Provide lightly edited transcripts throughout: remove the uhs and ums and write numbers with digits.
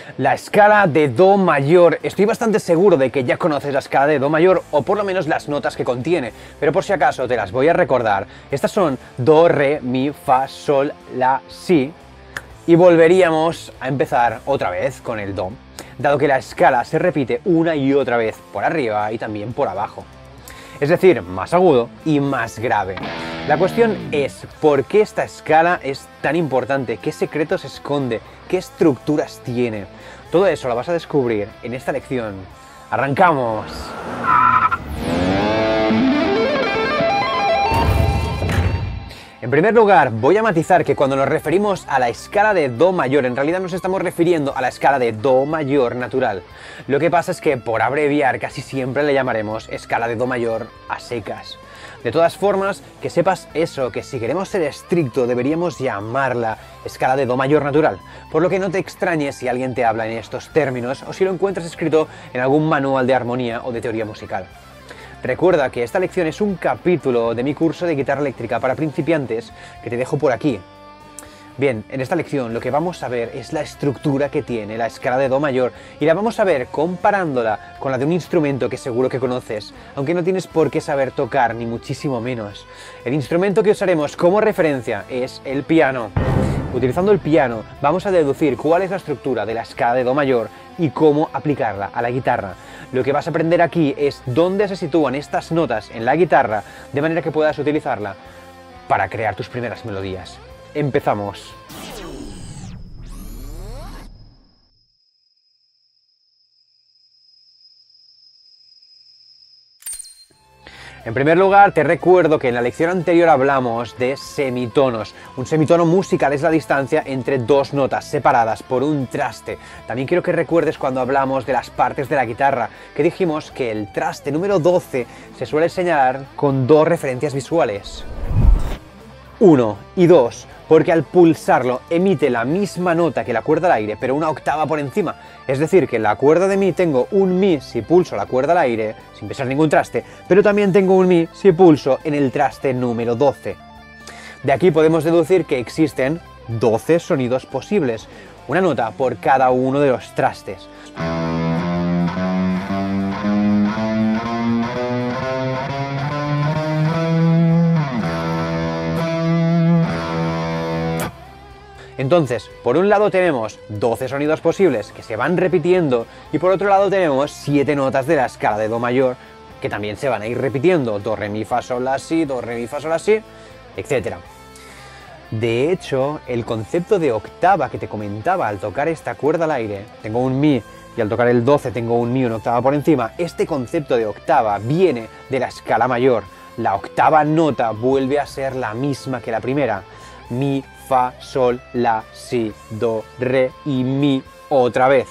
La escala de Do mayor. Estoy bastante seguro de que ya conoces la escala de Do mayor, o por lo menos las notas que contiene, pero por si acaso te las voy a recordar. Estas son Do, Re, Mi, Fa, Sol, La, Si, y volveríamos a empezar otra vez con el Do, dado que la escala se repite una y otra vez por arriba y también por abajo. Es decir, más agudo y más grave. La cuestión es, ¿por qué esta escala es tan importante? ¿Qué secretos esconde? ¿Qué estructuras tiene? Todo eso lo vas a descubrir en esta lección. ¡Arrancamos! En primer lugar, voy a matizar que cuando nos referimos a la escala de Do mayor, en realidad nos estamos refiriendo a la escala de Do mayor natural. Lo que pasa es que, por abreviar, casi siempre le llamaremos escala de Do mayor a secas. De todas formas, que sepas eso, que si queremos ser estricto deberíamos llamarla escala de Do mayor natural, por lo que no te extrañes si alguien te habla en estos términos o si lo encuentras escrito en algún manual de armonía o de teoría musical. Recuerda que esta lección es un capítulo de mi curso de guitarra eléctrica para principiantes que te dejo por aquí. Bien, en esta lección lo que vamos a ver es la estructura que tiene la escala de Do mayor y la vamos a ver comparándola con la de un instrumento que seguro que conoces, aunque no tienes por qué saber tocar ni muchísimo menos. El instrumento que usaremos como referencia es el piano. Utilizando el piano vamos a deducir cuál es la estructura de la escala de Do mayor y cómo aplicarla a la guitarra. Lo que vas a aprender aquí es dónde se sitúan estas notas en la guitarra de manera que puedas utilizarla para crear tus primeras melodías. ¡Empezamos! En primer lugar, te recuerdo que en la lección anterior hablamos de semitonos. Un semitono musical es la distancia entre dos notas separadas por un traste. También quiero que recuerdes cuando hablamos de las partes de la guitarra, que dijimos que el traste número 12 se suele señalar con dos referencias visuales. 1 y 2, porque al pulsarlo emite la misma nota que la cuerda al aire, pero una octava por encima. Es decir, que en la cuerda de Mi tengo un Mi si pulso la cuerda al aire, sin pisar ningún traste, pero también tengo un Mi si pulso en el traste número 12. De aquí podemos deducir que existen 12 sonidos posibles, una nota por cada uno de los trastes. Entonces, por un lado tenemos 12 sonidos posibles que se van repitiendo y por otro lado tenemos 7 notas de la escala de Do mayor que también se van a ir repitiendo. Do, Re, Mi, Fa, Sol, La, Si, Do, Re, Mi, Fa, Sol, La, Si, etc. De hecho, el concepto de octava que te comentaba al tocar esta cuerda al aire, tengo un Mi y al tocar el 12 tengo un Mi una octava por encima, este concepto de octava viene de la escala mayor. La octava nota vuelve a ser la misma que la primera. Mi, Fa, Sol, La, Si, Do, Re y Mi otra vez.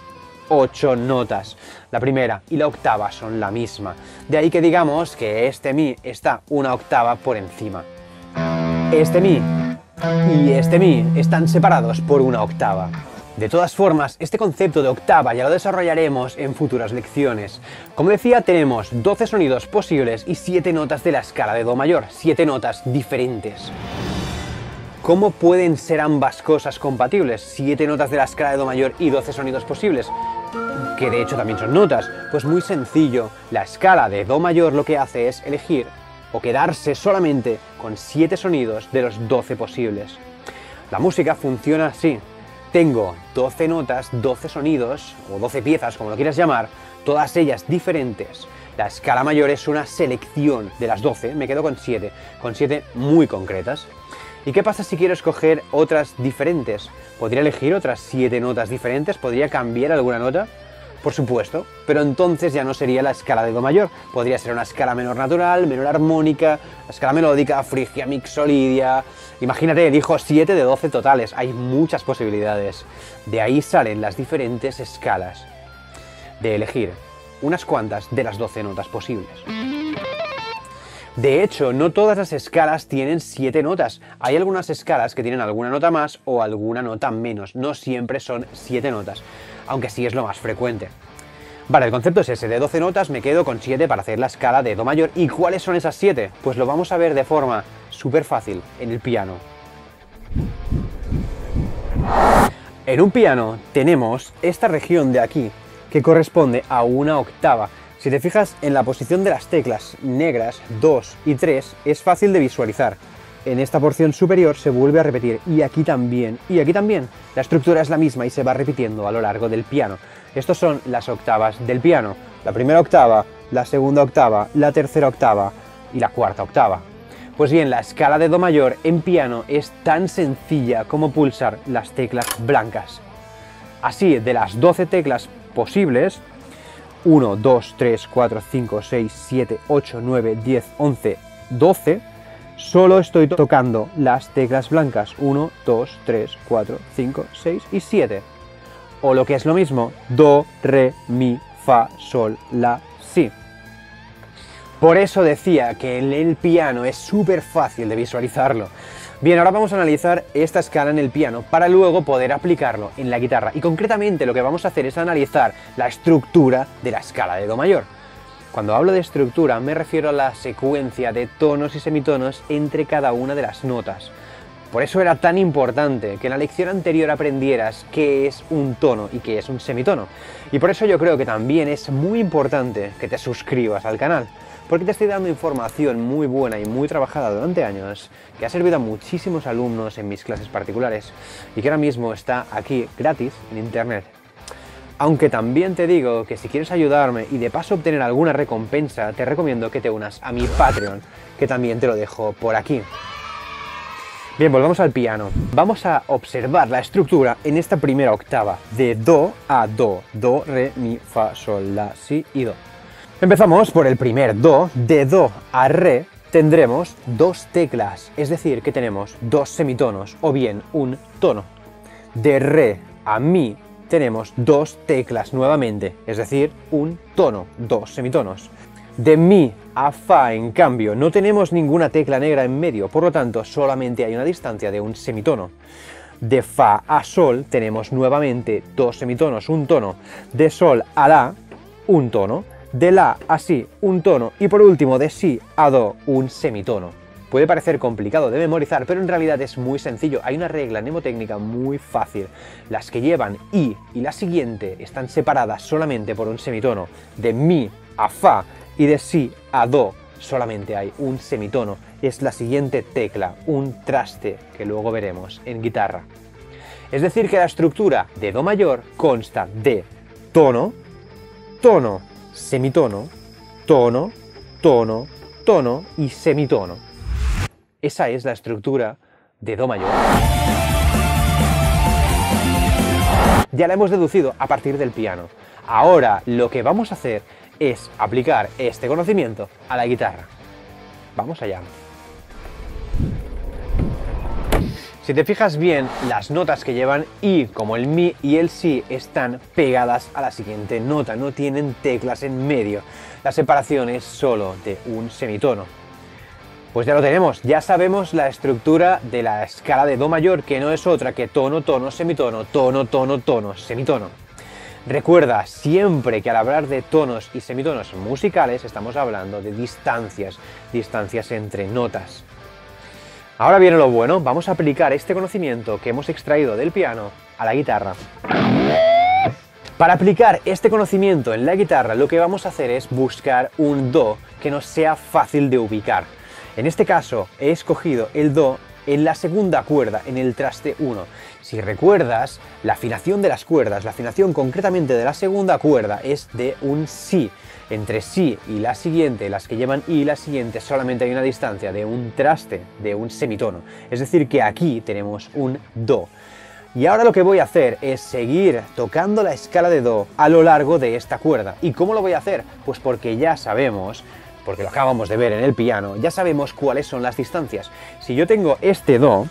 8 notas. La primera y la octava son la misma. De ahí que digamos que este Mi está una octava por encima. Este Mi y este Mi están separados por una octava. De todas formas, este concepto de octava ya lo desarrollaremos en futuras lecciones. Como decía, tenemos 12 sonidos posibles y 7 notas de la escala de Do mayor, 7 notas diferentes. ¿Cómo pueden ser ambas cosas compatibles? 7 notas de la escala de Do mayor y 12 sonidos posibles, que de hecho también son notas. Pues muy sencillo, la escala de Do mayor lo que hace es elegir o quedarse solamente con 7 sonidos de los 12 posibles. La música funciona así. Tengo 12 notas, 12 sonidos, o 12 piezas, como lo quieras llamar, todas ellas diferentes. La escala mayor es una selección de las 12, me quedo con 7 muy concretas. ¿Y qué pasa si quiero escoger otras diferentes? ¿Podría elegir otras 7 notas diferentes? ¿Podría cambiar alguna nota? Por supuesto, pero entonces ya no sería la escala de Do mayor. Podría ser una escala menor natural, menor armónica, escala melódica, frigia, mixolidia. Imagínate, elijo 7 de 12 totales. Hay muchas posibilidades. De ahí salen las diferentes escalas. De elegir unas cuantas de las 12 notas posibles. De hecho, no todas las escalas tienen 7 notas. Hay algunas escalas que tienen alguna nota más o alguna nota menos. No siempre son 7 notas, aunque sí es lo más frecuente. Vale, el concepto es ese, de 12 notas me quedo con 7 para hacer la escala de Do mayor. ¿Y cuáles son esas 7? Pues lo vamos a ver de forma súper fácil en el piano. En un piano tenemos esta región de aquí, que corresponde a una octava. Si te fijas en la posición de las teclas negras 2 y 3, es fácil de visualizar. En esta porción superior se vuelve a repetir, y aquí también, y aquí también. La estructura es la misma y se va repitiendo a lo largo del piano. Estos son las octavas del piano. La primera octava, la segunda octava, la tercera octava y la cuarta octava. Pues bien, la escala de Do mayor en piano es tan sencilla como pulsar las teclas blancas. Así, de las 12 teclas posibles, 1, 2, 3, 4, 5, 6, 7, 8, 9, 10, 11, 12, solo estoy tocando las teclas blancas 1, 2, 3, 4, 5, 6 y 7. O lo que es lo mismo, Do, Re, Mi, Fa, Sol, La, Si. Por eso decía que en el piano es súper fácil de visualizarlo. Bien, ahora vamos a analizar esta escala en el piano para luego poder aplicarlo en la guitarra. Y concretamente lo que vamos a hacer es analizar la estructura de la escala de Do mayor. Cuando hablo de estructura me refiero a la secuencia de tonos y semitonos entre cada una de las notas. Por eso era tan importante que en la lección anterior aprendieras qué es un tono y qué es un semitono. Y por eso yo creo que también es muy importante que te suscribas al canal, porque te estoy dando información muy buena y muy trabajada durante años, que ha servido a muchísimos alumnos en mis clases particulares y que ahora mismo está aquí gratis en internet. Aunque también te digo que si quieres ayudarme y de paso obtener alguna recompensa, te recomiendo que te unas a mi Patreon, que también te lo dejo por aquí. Bien, volvamos al piano. Vamos a observar la estructura en esta primera octava, de Do a Do. Do, Re, Mi, Fa, Sol, La, Si y Do. Empezamos por el primer Do. De Do a Re tendremos dos teclas, es decir, que tenemos dos semitonos o bien un tono. De Re a Mi tenemos dos teclas nuevamente, es decir, un tono, dos semitonos. De Mi a Fa, en cambio, no tenemos ninguna tecla negra en medio, por lo tanto, solamente hay una distancia de un semitono. De Fa a Sol tenemos nuevamente dos semitonos, un tono. De Sol a La, un tono. De La a Si, un tono. Y por último, de Si a Do, un semitono. Puede parecer complicado de memorizar, pero en realidad es muy sencillo. Hay una regla mnemotécnica muy fácil. Las que llevan I y la siguiente están separadas solamente por un semitono. De Mi a Fa y de Si a Do solamente hay un semitono. Es la siguiente tecla, un traste, que luego veremos en guitarra. Es decir, que la estructura de Do mayor consta de tono, tono, semitono, tono, tono, tono y semitono. Esa es la estructura de Do mayor. Ya la hemos deducido a partir del piano. Ahora lo que vamos a hacer es aplicar este conocimiento a la guitarra. Vamos allá. Si te fijas bien, las notas que llevan I, como el Mi y el Si, están pegadas a la siguiente nota, no tienen teclas en medio. La separación es solo de un semitono. Pues ya lo tenemos, ya sabemos la estructura de la escala de Do mayor, que no es otra que tono, tono, semitono, tono, tono, tono, semitono. Recuerda siempre que al hablar de tonos y semitonos musicales estamos hablando de distancias entre notas. Ahora viene lo bueno, vamos a aplicar este conocimiento que hemos extraído del piano a la guitarra. Para aplicar este conocimiento en la guitarra, lo que vamos a hacer es buscar un Do que nos sea fácil de ubicar. En este caso he escogido el Do en la segunda cuerda, en el traste 1. Si recuerdas, la afinación de las cuerdas, la afinación concretamente de la segunda cuerda es de un Si. Entre Si y la siguiente, las que llevan I y la siguiente, solamente hay una distancia de un traste, de un semitono. Es decir, que aquí tenemos un Do. Y ahora lo que voy a hacer es seguir tocando la escala de Do a lo largo de esta cuerda. ¿Y cómo lo voy a hacer? Pues porque ya sabemos, porque lo acabamos de ver en el piano, ya sabemos cuáles son las distancias. Si yo tengo este Do,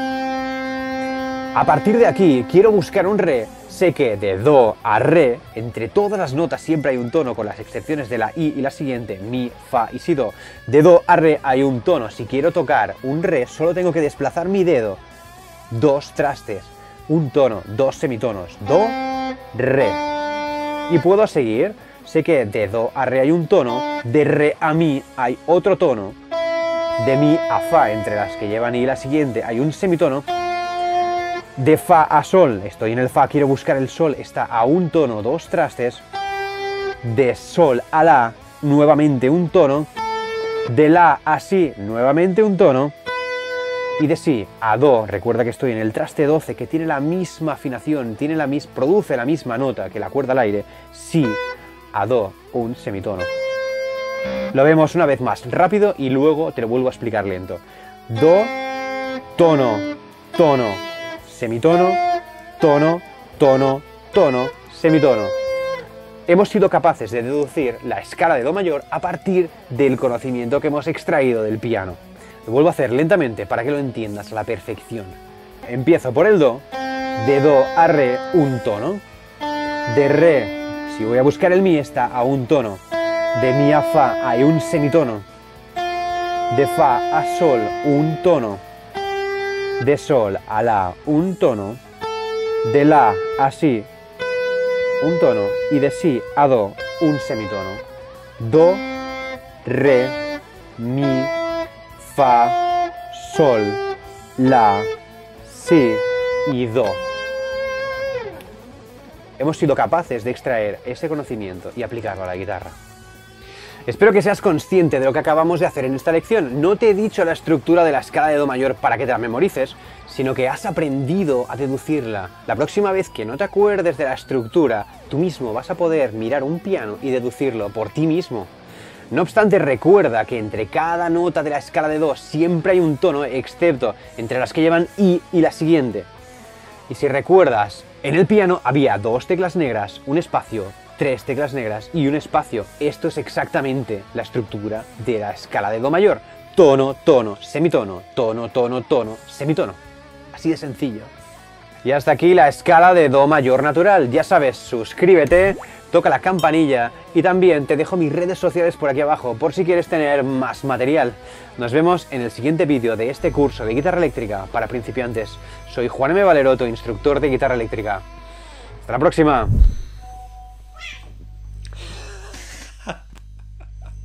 a partir de aquí quiero buscar un Re, sé que de Do a Re, entre todas las notas siempre hay un tono, con las excepciones de la I y la siguiente, Mi, Fa y Si, Do. De Do a Re hay un tono. Si quiero tocar un Re, solo tengo que desplazar mi dedo dos trastes, un tono, dos semitonos, Do, Re. Y puedo seguir. Sé que de Do a Re hay un tono, de Re a Mi hay otro tono, de Mi a Fa, entre las que llevan I y la siguiente, hay un semitono, De fa a sol, estoy en el fa, quiero buscar el sol, está a un tono, 2 trastes. De sol a la, nuevamente un tono. De la a si, nuevamente un tono. Y de si a do, recuerda que estoy en el traste 12, que tiene la misma afinación, produce la misma nota que la cuerda al aire. Si a do, un semitono. Lo vemos una vez más rápido y luego te lo vuelvo a explicar lento. Do, tono, tono, semitono, tono, tono, tono, semitono. Hemos sido capaces de deducir la escala de do mayor a partir del conocimiento que hemos extraído del piano. Lo vuelvo a hacer lentamente para que lo entiendas a la perfección. Empiezo por el do, de do a re un tono, de re, si voy a buscar el mi, está a un tono, de mi a fa hay un semitono, de fa a sol un tono, de sol a la un tono, de la a si un tono y de si a do un semitono. Do, re, mi, fa, sol, la, si y do. Hemos sido capaces de extraer ese conocimiento y aplicarlo a la guitarra. Espero que seas consciente de lo que acabamos de hacer en esta lección. No te he dicho la estructura de la escala de do mayor para que te la memorices, sino que has aprendido a deducirla. La próxima vez que no te acuerdes de la estructura, tú mismo vas a poder mirar un piano y deducirlo por ti mismo. No obstante, recuerda que entre cada nota de la escala de do siempre hay un tono, excepto entre las que llevan i y la siguiente. Y si recuerdas, en el piano había 2 teclas negras, un espacio, 3 teclas negras y un espacio. Esto es exactamente la estructura de la escala de do mayor. Tono, tono, semitono, tono, tono, tono, semitono. Así de sencillo. Y hasta aquí la escala de do mayor natural. Ya sabes, suscríbete, toca la campanilla y también te dejo mis redes sociales por aquí abajo por si quieres tener más material. Nos vemos en el siguiente vídeo de este curso de guitarra eléctrica para principiantes. Soy Juan M. Valero, tu instructor de guitarra eléctrica. ¡Hasta la próxima!